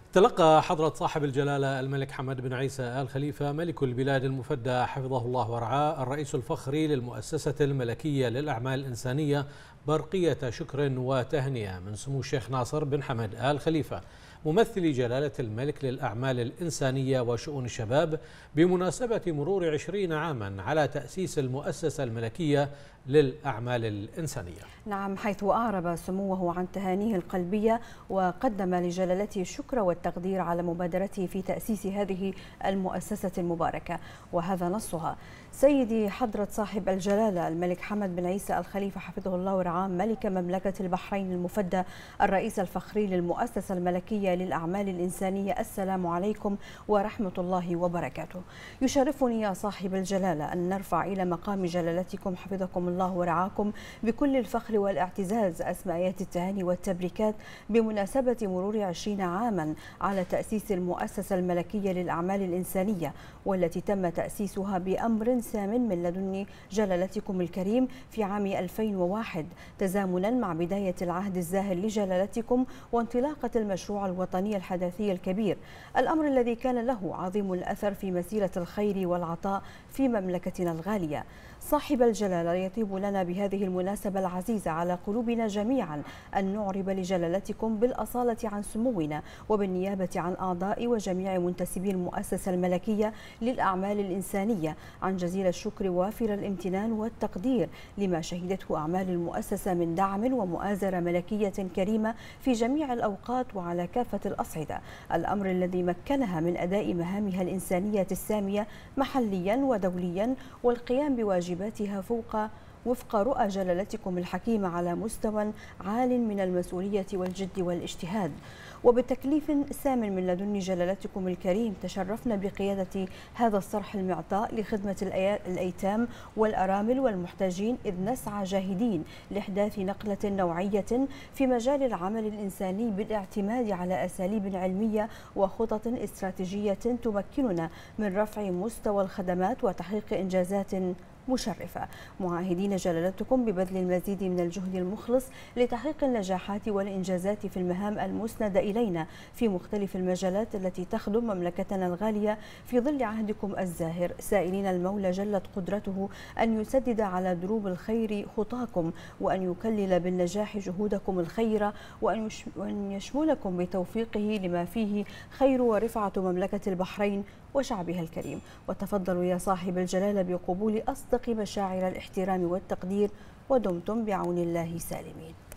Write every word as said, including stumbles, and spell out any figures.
تلقى حضرة صاحب الجلالة الملك حمد بن عيسى آل خليفة ملك البلاد المفدى حفظه الله ورعاه الرئيس الفخري للمؤسسة الملكية للأعمال الإنسانية برقية شكر وتهنئة من سمو الشيخ ناصر بن حمد آل خليفة ممثل جلالة الملك للأعمال الإنسانية وشؤون الشباب بمناسبة مرور عشرين عاما على تأسيس المؤسسة الملكية للأعمال الإنسانية. نعم، حيث أعرب سموه عن تهانيه القلبية وقدم لجلالته الشكر والتقدير على مبادرته في تأسيس هذه المؤسسة المباركة، وهذا نصها: سيدي حضرة صاحب الجلالة الملك حمد بن عيسى آل خليفة حفظه الله ورعاه ملك مملكة البحرين المفدى الرئيس الفخري للمؤسسة الملكية للأعمال الإنسانية، السلام عليكم ورحمة الله وبركاته. يشرفني يا صاحب الجلالة أن نرفع إلى مقام جلالتكم حفظكم الله ورعاكم بكل الفخر والاعتزاز أسماءات التهاني والتبريكات بمناسبة مرور عشرين عاما على تأسيس المؤسسة الملكية للأعمال الإنسانية، والتي تم تأسيسها بأمر سام من لدن جلالتكم الكريم في عام ألفين وواحد، تزامنا مع بداية العهد الزاهر لجلالتكم وانطلاقة المشروع الوطني الحداثي الكبير، الأمر الذي كان له عظيم الأثر في مسيرة الخير والعطاء في مملكتنا الغالية. صاحب الجلالة يطيب لنا بهذه المناسبة العزيزة على قلوبنا جميعا أن نعرب لجلالتكم بالأصالة عن سمونا وبالنيابة عن أعضاء وجميع منتسبي المؤسسة الملكية للأعمال الإنسانية عن جزيل الشكر وافر الامتنان والتقدير لما شهدته أعمال المؤسسة من دعم ومؤازرة ملكية كريمة في جميع الأوقات وعلى كافة الأصعدة، الأمر الذي مكنها من أداء مهامها الإنسانية السامية محليا ودوليا والقيام بواجباتها فوق وفق رؤى جلالتكم الحكيمة على مستوى عال من المسؤولية والجد والاجتهاد. وبتكليف سام من لدن جلالتكم الكريم تشرفنا بقيادة هذا الصرح المعطاء لخدمة الأيتام والأرامل والمحتاجين، إذ نسعى جاهدين لإحداث نقلة نوعية في مجال العمل الإنساني بالاعتماد على أساليب علمية وخطط استراتيجية تمكننا من رفع مستوى الخدمات وتحقيق إنجازات مشرفة، معاهدين جلالتكم ببذل المزيد من الجهد المخلص لتحقيق النجاحات والإنجازات في المهام المسندة إلينا في مختلف المجالات التي تخدم مملكتنا الغالية في ظل عهدكم الزاهر، سائلين المولى جلت قدرته أن يسدد على دروب الخير خطاكم وأن يكلل بالنجاح جهودكم الخيرة وأن يشملكم بتوفيقه لما فيه خير ورفعة مملكة البحرين وشعبها الكريم. وتفضلوا يا صاحب الجلالة بقبول أصدق مشاعر الاحترام والتقدير، ودمتم بعون الله سالمين.